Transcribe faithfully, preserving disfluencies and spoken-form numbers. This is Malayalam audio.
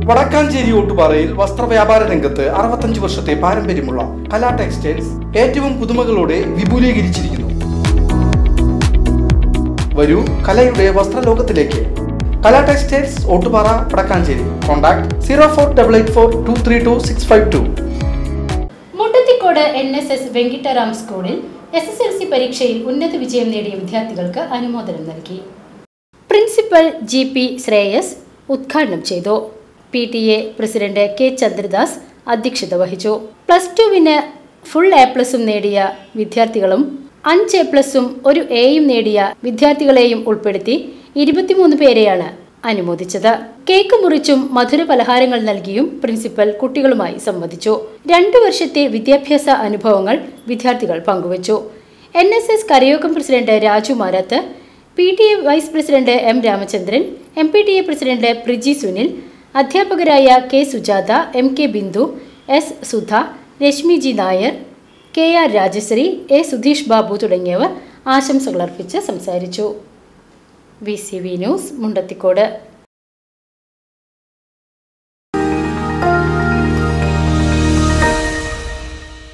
വടക്കാഞ്ചേരി ഓട്ടുപാറയിൽ വസ്ത്രവ്യാപാര രംഗത്ത് അറുപത്തഞ്ച് വർഷത്തെ പാരമ്പര്യമുള്ള കലാ ടെക്സ്റ്റൈൽസ് ഏറ്റവും പുതുമകളോടെ വിപുലീകരിച്ചിരിക്കുന്നു. വരൂ കലയുടെ വസ്ത്രലോകത്തിലേക്ക്. Kala textiles Ottupara Vadakkanchery. Contact zero four double eight four two three two six five two. Mundathikode N S S Venkitaram സ്കൂളിൽ എസ് എസ് എൽ സി പരീക്ഷയിൽ ഉന്നത വിജയം നേടിയ വിദ്യാർത്ഥികൾക്ക് അനുമോദനം നൽകി. പ്രിൻസിപ്പൽ ജി പി ശ്രേയസ് ഉദ്ഘാടനം ചെയ്തു. P T A president K Chandradas അധ്യക്ഷത വഹിച്ചു. പ്ലസ് ടുവിന് ഫുൾ എ പ്ലസും നേടിയ വിദ്യാർത്ഥികളും അഞ്ച് എ പ്ലസും ഒരു എയും നേടിയ വിദ്യാർത്ഥികളെയും ഉൾപ്പെടുത്തി ഇരുപത്തിമൂന്ന് പേരെയാണ് അനുമോദിച്ചത്. കേക്ക് മുറിച്ചും മധുര പലഹാരങ്ങൾ നൽകിയും പ്രിൻസിപ്പൽ കുട്ടികളുമായി സംവദിച്ചു. രണ്ടു വർഷത്തെ വിദ്യാഭ്യാസ അനുഭവങ്ങൾ വിദ്യാർത്ഥികൾ പങ്കുവച്ചു. എൻ എസ് എസ് കരയോഗം president Raju Marath, P T A vice president M Ramachandran, M P T A president Priji Sunil, അധ്യാപകരായ K Sujatha, M K Bindu, S Sudha, Reshmi G Nair, K R Rajasree, A Sudheesh Babu തുടങ്ങിയവർ ആശംസകൾ അർപ്പിച്ച് സംസാരിച്ചു. V C V news Mundathikode.